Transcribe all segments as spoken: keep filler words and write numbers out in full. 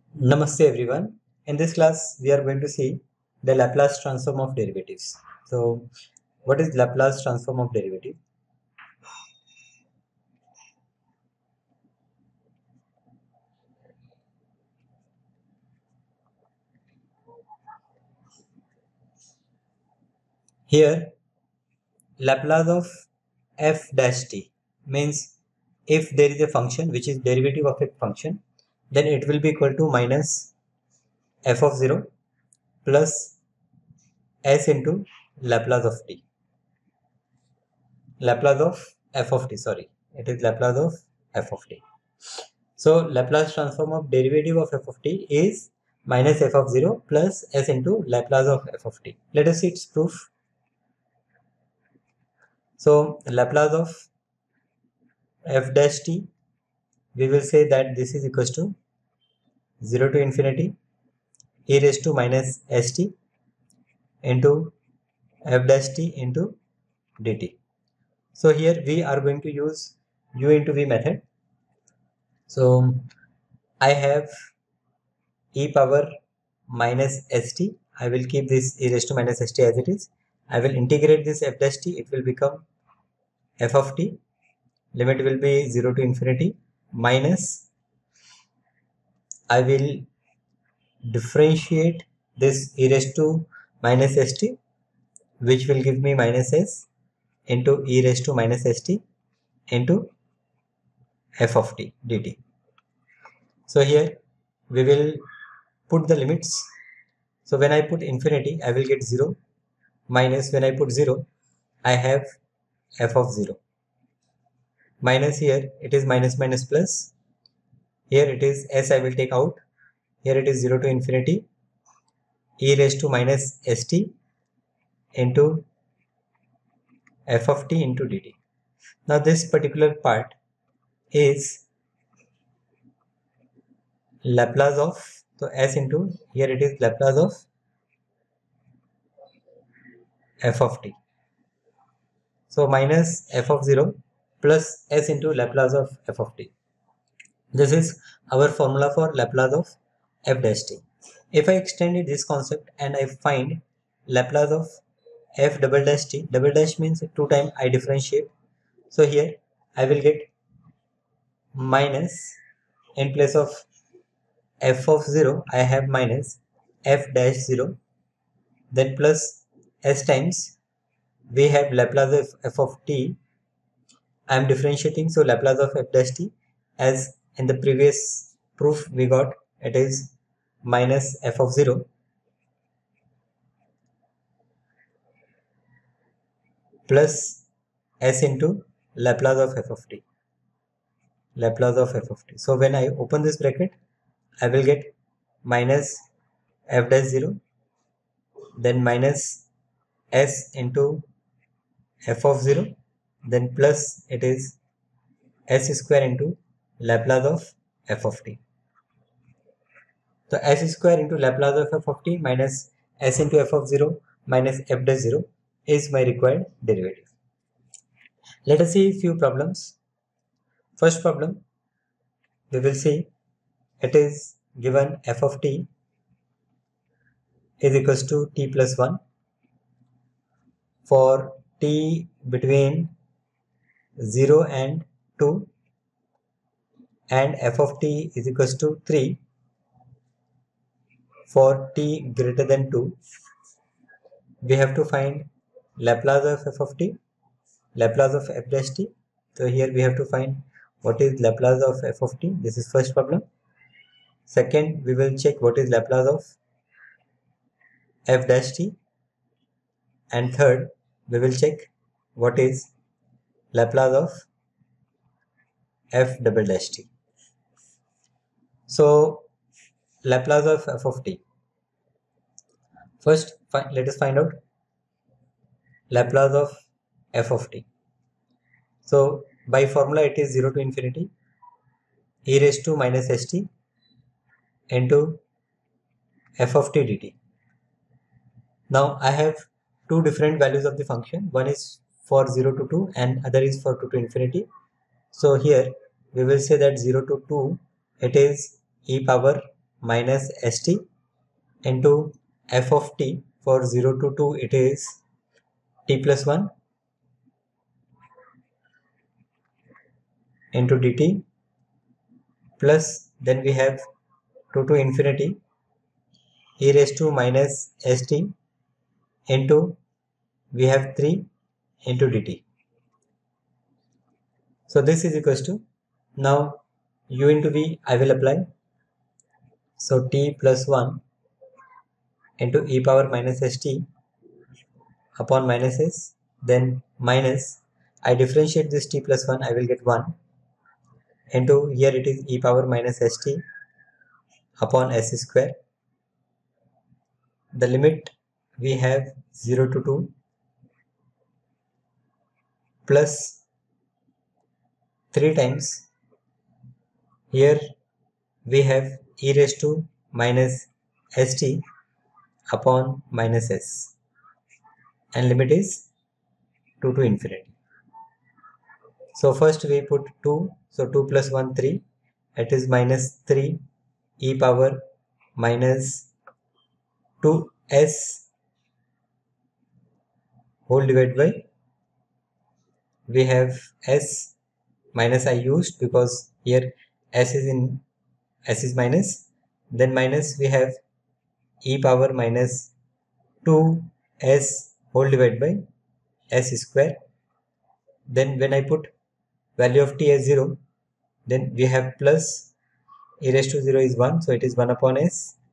Namaste everyone. In this class, we are going to see the Laplace transform of derivatives. So, what is Laplace transform of derivative? Here, Laplace of f dash t means if there is a function which is derivative of a function, then it will be equal to minus f of zero plus s into Laplace of t. Laplace of f of t, sorry. It is Laplace of f of t. So Laplace transform of derivative of f of t is minus f of zero plus s into Laplace of f of t. Let us see its proof. So Laplace of f dash t, we will say that this is equals to zero to infinity e raised to minus st into f dash t into dt. So here we are going to use u into v method. So I have e power minus st. I will keep this e raised to minus st as it is. I will integrate this f dash t. It will become f of t. Limit will be zero to infinity minus. I will differentiate this e raised to minus st, which will give me minus s into e raised to minus st into f of t dt. So here we will put the limits. So when I put infinity, I will get zero minus when I put zero, I have f of zero. Minus here, it is minus minus plus. Here it is s I will take out. Here it is zero to infinity e raised to minus st into f of t into dt. Now this particular part is Laplace of, so s into, here it is Laplace of f of t. So minus f of zero plus s into Laplace of f of t. This is our formula for Laplace of f dash t. If I extend this concept and I find Laplace of f double dash t, double dash means two time I differentiate. So here I will get minus, in place of f of zero I have minus f dash zero, then plus s times we have Laplace of f of t. I am differentiating, so Laplace of f dash t, as in the previous proof we got, it is minus f of zero plus s into Laplace of f of t. Laplace of f of t. So when I open this bracket, I will get minus f dash zero, then minus s into f of zero, then plus it is s square into Laplace of f of t. So s square into Laplace of f of t minus s into f of zero minus f dash zero is my required derivative. Let us see a few problems. First problem, we will see it is given f of t is equals to t plus one for t between zero and two, and f of t is equals to three for t greater than two. We have to find Laplace of f of t, Laplace of f dash t. So here we have to find what is Laplace of f of t. This is first problem. Second, we will check what is Laplace of f dash t, and third we will check what is Laplace of f double dash t. So Laplace of f of t. First, let us find out Laplace of f of t. So by formula it is zero to infinity e raised to minus st into f of t dt. Now I have two different values of the function. One is for zero to two and other is for two to infinity. So here we will say that zero to two, it is e power minus st into f of t. For zero to two it is t plus one into dt, plus then we have two to infinity e raised to minus st into we have three into dt. So this is equals to, now u into v I will apply. So t plus one into e power minus st upon minus s, then minus, I differentiate this t plus one, I will get one into, here it is e power minus st upon s square. The limit we have zero to two plus three times, here we have e raised to minus st upon minus s, and limit is two to infinity. So first we put two, so two plus one, three, it is minus three e power minus two s whole divided by, we have s minus I used because here s is in, s is minus, then minus we have e power minus two s whole divided by s square. Then when I put value of t as zero, then we have plus e raised to zero is one, so it is one upon s.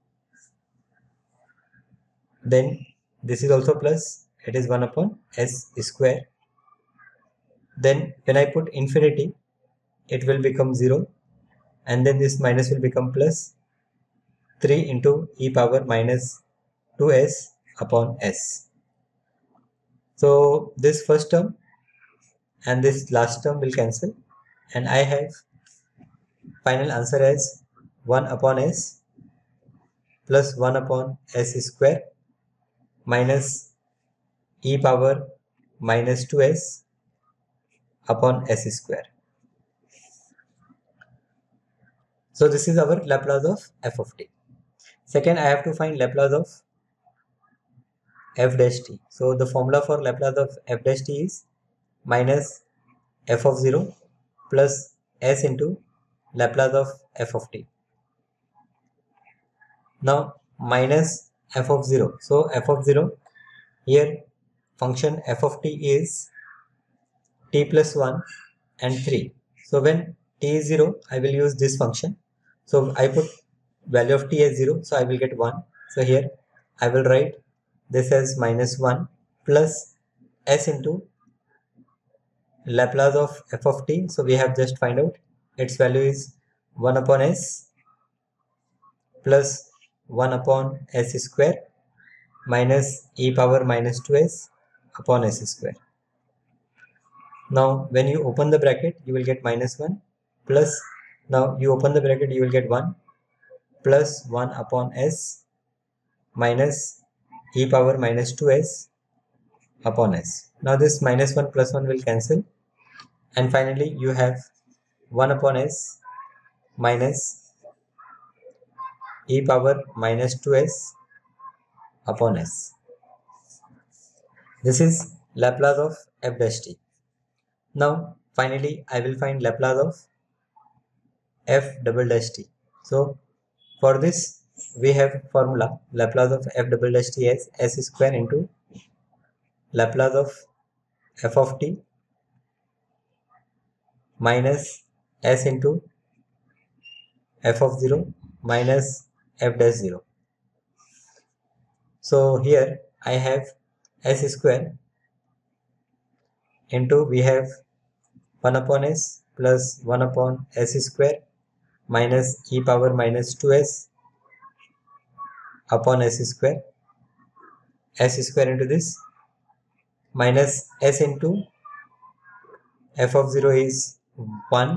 Then this is also plus, it is one upon s square. Then when I put infinity, it will become zero, and then this minus will become plus three into e power minus two s upon s. So this first term and this last term will cancel, and I have final answer as one upon s plus one upon s square minus e power minus two s upon s square. So this is our Laplace of f of t. Second, I have to find Laplace of f dash t. So the formula for Laplace of f dash t is minus f of zero plus s into Laplace of f of t. Now minus f of zero. So f of zero, here function f of t is t plus one and three. So when t is zero, I will use this function. So I put value of t as zero, so I will get one. So here I will write this as minus one plus s into Laplace of f of t. So we have just find out its value is one upon s plus one upon s square minus e power minus two s upon s square. Now when you open the bracket, you will get minus one plus, now you open the bracket, you will get one plus one upon s minus e power minus two s upon s. Now this minus one plus one will cancel, and finally you have one upon s minus e power minus two s upon s. This is Laplace of f dash t. Now finally I will find Laplace of f double dash t. So for this we have formula Laplace of f double dash t as s square into Laplace of f of t minus s into f of zero minus f dash zero. So here I have s square into, we have one upon s plus one upon s square minus e power minus two s upon s square, s square into this minus s into f of zero is one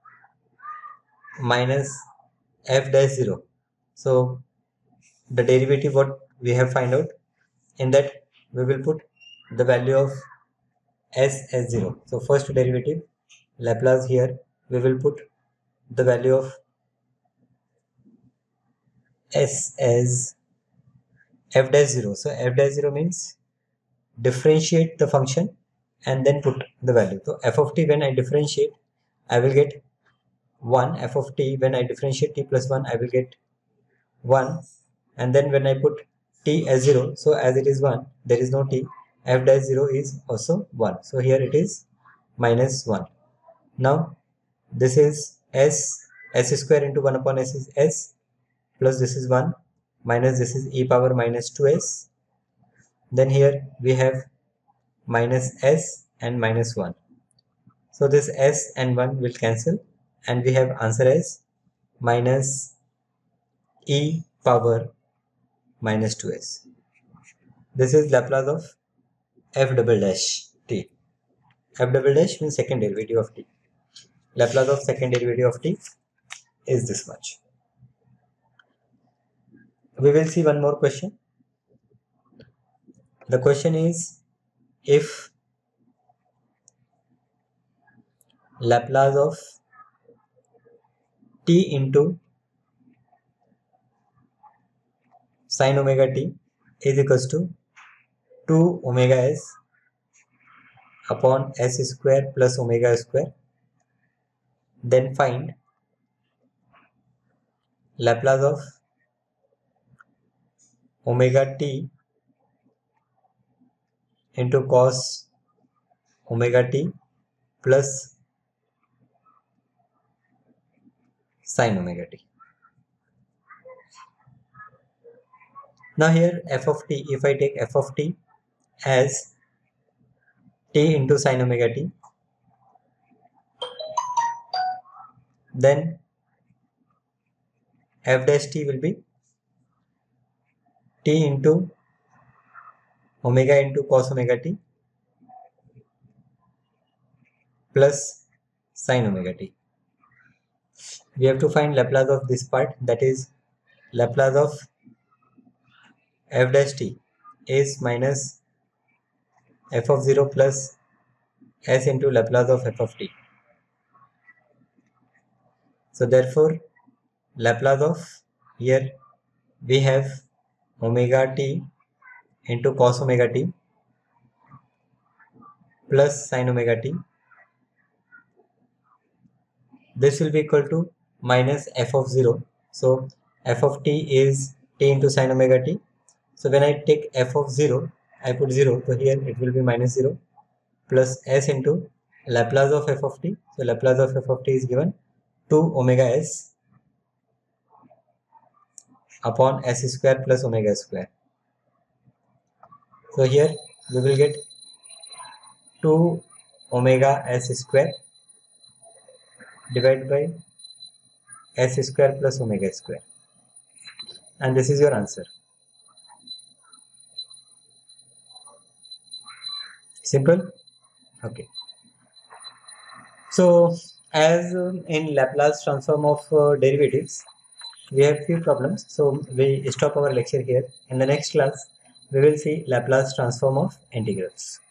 minus f dash zero. So the derivative what we have find out, in that we will put the value of s as zero. So first derivative Laplace, here we will put the value of s as f dash zero. So f dash zero means differentiate the function and then put the value. So f of t, when I differentiate, I will get one. F of t, when I differentiate t plus one, I will get one. And then when I put t as zero, so as it is one, there is no t, f dash zero is also one. So here it is minus one. Now this is s, s square into one upon s is s, plus this is one, minus this is e power minus two s. Then here we have minus s and minus one. So this s and one will cancel, and we have answer as minus e power minus two s. This is Laplace of f double dash t. F double dash means second derivative of t. Laplace of second derivative of t is this much. We will see one more question. The question is, if Laplace of t into sin omega t is equals to two omega s upon s square plus omega square, then find Laplace of omega t into cos omega t plus sin omega t. Now here f of t, if I take f of t as t into sin omega t, then f dash t will be t into omega into cos omega t plus sin omega t. We have to find Laplace of this part, that is Laplace of f dash t is minus f of zero plus s into Laplace of f of t. So therefore Laplace of, here we have omega t into cos omega t plus sin omega t. This will be equal to minus f of zero. So f of t is t into sin omega t. So when I take f of zero, I put zero. So here it will be minus zero plus s into Laplace of f of t. So Laplace of f of t is given two omega s upon s square plus omega square. So here we will get two omega s square divided by s square plus omega square, and this is your answer. Simple. Okay. So as um, in Laplace transform of uh, derivatives, we have few problems. So we stop our lecture here. In the next class, we will see Laplace transform of integrals.